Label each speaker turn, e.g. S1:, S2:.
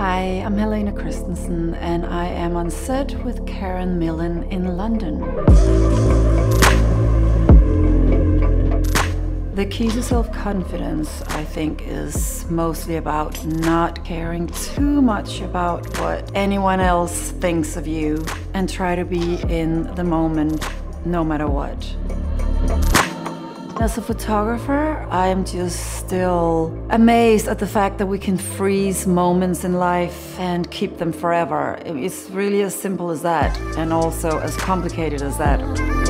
S1: Hi, I'm Helena Christensen and I am on set with Karen Millen in London. The key to self-confidence, I think, is mostly about not caring too much about what anyone else thinks of you and try to be in the moment no matter what. As a photographer, I am just still amazed at the fact that we can freeze moments in life and keep them forever. It's really as simple as that, and also as complicated as that.